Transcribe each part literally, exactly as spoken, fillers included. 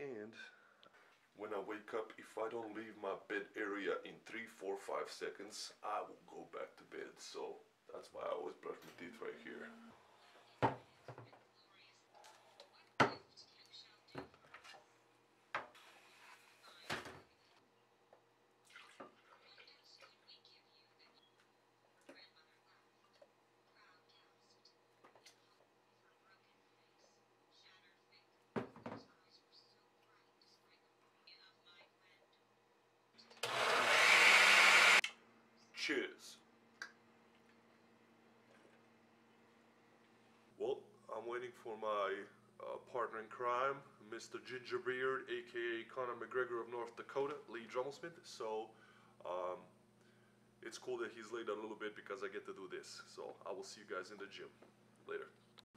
and when I wake up, if I don't leave my bed area in three, four, five seconds, I will go back to bed. So that's why I always brush my teeth right here. Cheers. Well, I'm waiting for my uh, partner in crime, Mister Gingerbeard, aka Conor McGregor of North Dakota, Lee Drummelsmith. So um, it's cool that he's late a little bit because I get to do this. So I will see you guys in the gym later.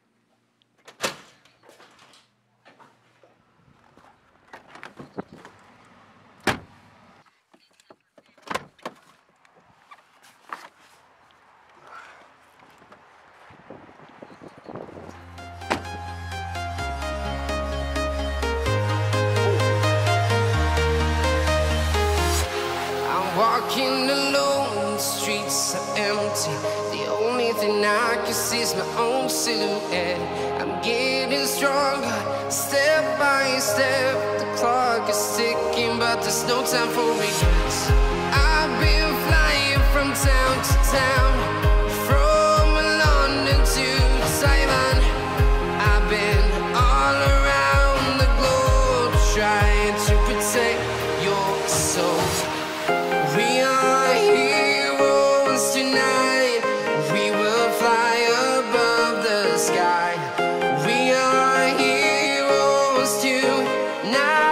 Walking alone, the streets are empty. The only thing I can see is my own silhouette. I'm getting stronger, step by step. The clock is ticking, but there's no time for regrets. I've been flying from town to town, from London to Taiwan. I've been all around the globe, trying to protect your soul. We are heroes tonight. We will fly above the sky. We are heroes tonight.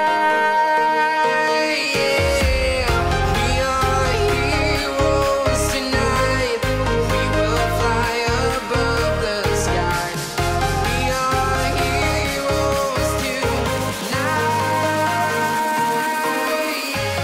Yeah. We are heroes tonight. We will fly above the sky. We are heroes tonight.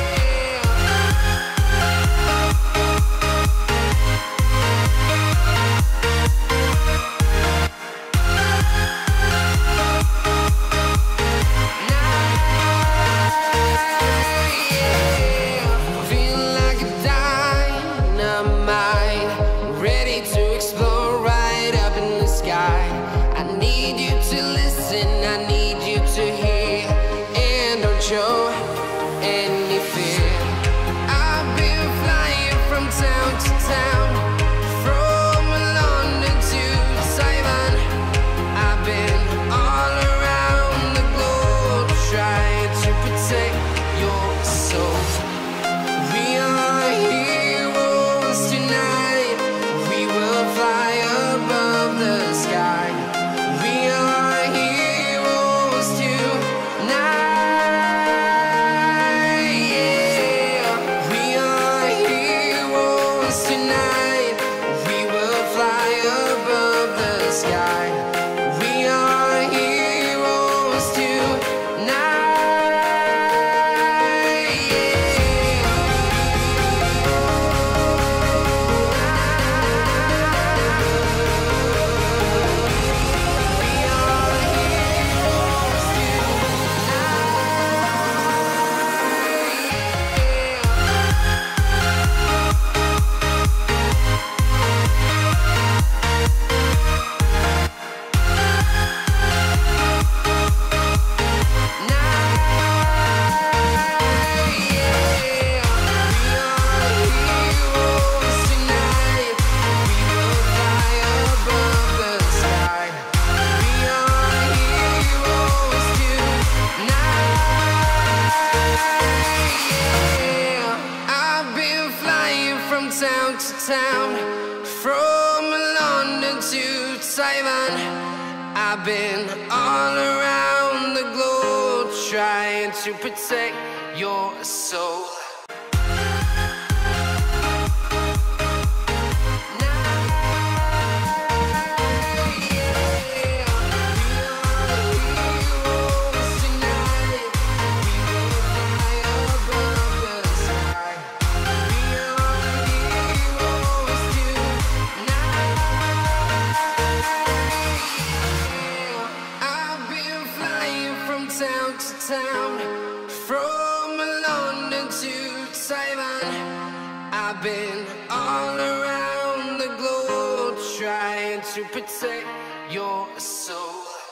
Show any fear. I've been flying from town to town, from London to Taiwan. I've been all around the globe, trying to protect your soul. We are heroes tonight. We will fly above the sky. We are heroes tonight. Town to town, from London to Taiwan. I've been all around the globe, trying to protect your soul. Town town to town, from London to Taiwan. I've been all around the globe trying to protect your soul.